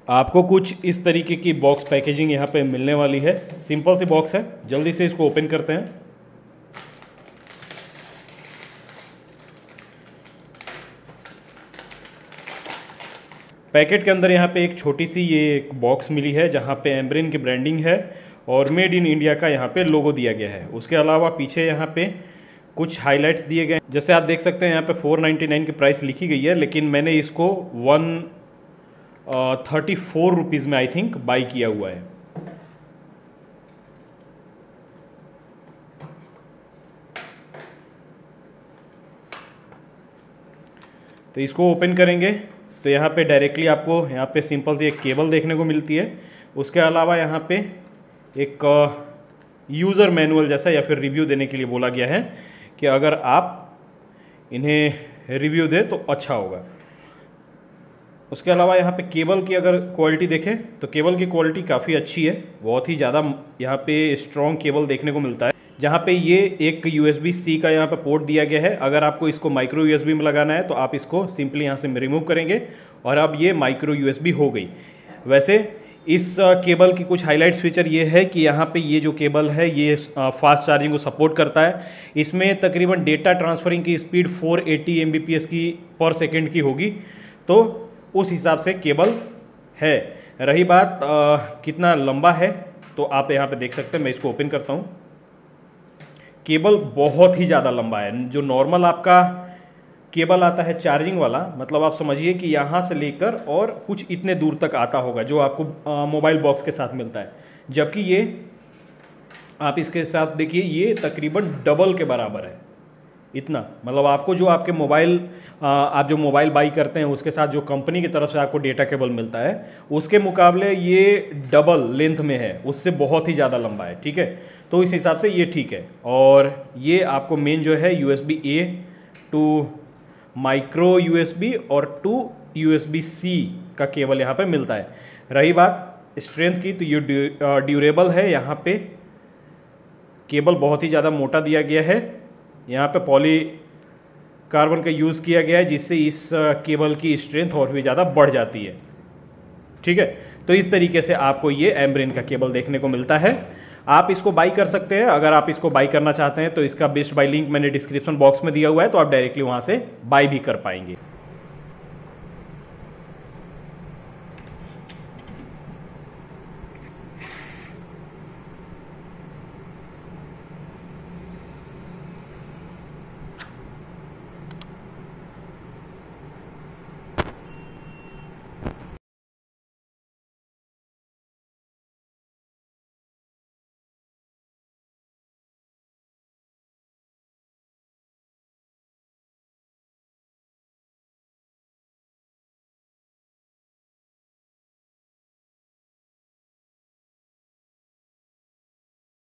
आपको कुछ इस तरीके की बॉक्स पैकेजिंग यहाँ पे मिलने वाली है। सिंपल सी बॉक्स है, जल्दी से इसको ओपन करते हैं। पैकेट के अंदर यहाँ पे एक छोटी सी ये एक बॉक्स मिली है जहाँ पे एम्ब्रेन की ब्रांडिंग है और मेड इन इंडिया का यहाँ पे लोगो दिया गया है। उसके अलावा पीछे यहाँ पे कुछ हाइलाइट्स दिए गए, जैसे आप देख सकते हैं यहाँ पे 499 की प्राइस लिखी गई है, लेकिन मैंने इसको 134 रुपीज़ में आई थिंक बाई किया हुआ है। तो इसको ओपन करेंगे तो यहाँ पे डायरेक्टली आपको यहाँ पे सिंपल सी एक केबल देखने को मिलती है। उसके अलावा यहाँ पे एक यूज़र मैनुअल जैसा या फिर रिव्यू देने के लिए बोला गया है कि अगर आप इन्हें रिव्यू दें तो अच्छा होगा। उसके अलावा यहाँ पे केबल की अगर क्वालिटी देखें तो केबल की क्वालिटी काफ़ी अच्छी है, बहुत ही ज़्यादा यहाँ पे स्ट्रॉन्ग केबल देखने को मिलता है। जहाँ पे ये एक USB-C का यहाँ पे पोर्ट दिया गया है। अगर आपको इसको माइक्रो USB में लगाना है तो आप इसको सिंपली यहाँ से रिमूव करेंगे और अब ये माइक्रो USB हो गई। वैसे इस केबल की कुछ हाइलाइट्स फीचर ये है कि यहाँ पे ये जो केबल है ये फास्ट चार्जिंग को सपोर्ट करता है। इसमें तकरीबन डेटा ट्रांसफरिंग की स्पीड 480 Mbps की पर सेकेंड की होगी, तो उस हिसाब से केबल है। रही बात कितना लंबा है तो आप यहाँ पे देख सकते हैं। मैं इसको ओपन करता हूँ। केबल बहुत ही ज़्यादा लंबा है। जो नॉर्मल आपका केबल आता है चार्जिंग वाला, मतलब आप समझिए कि यहाँ से लेकर और कुछ इतने दूर तक आता होगा जो आपको मोबाइल बॉक्स के साथ मिलता है, जबकि ये आप इसके साथ देखिए ये तकरीबन डबल के बराबर है। इतना मतलब आपको जो आपके मोबाइल आप जो मोबाइल बाई करते हैं उसके साथ जो कंपनी की तरफ से आपको डेटा केबल मिलता है उसके मुकाबले ये डबल लेंथ में है, उससे बहुत ही ज़्यादा लंबा है। ठीक है, तो इस हिसाब से ये ठीक है। और ये आपको मेन जो है USB-A टू माइक्रो USB और टू USB-C का केबल यहाँ पे मिलता है। रही बात स्ट्रेंथ की तो ये ड्यूरेबल है। यहाँ पे केबल बहुत ही ज़्यादा मोटा दिया गया है। यहाँ पे पॉली कार्बन का यूज़ किया गया है जिससे इस केबल की स्ट्रेंथ और भी ज़्यादा बढ़ जाती है। ठीक है, तो इस तरीके से आपको ये एम्ब्रेन का केबल देखने को मिलता है। आप इसको बाई कर सकते हैं। अगर आप इसको बाई करना चाहते हैं तो इसका बेस्ट बाई लिंक मैंने डिस्क्रिप्शन बॉक्स में दिया हुआ है, तो आप डायरेक्टली वहाँ से बाई भी कर पाएंगे।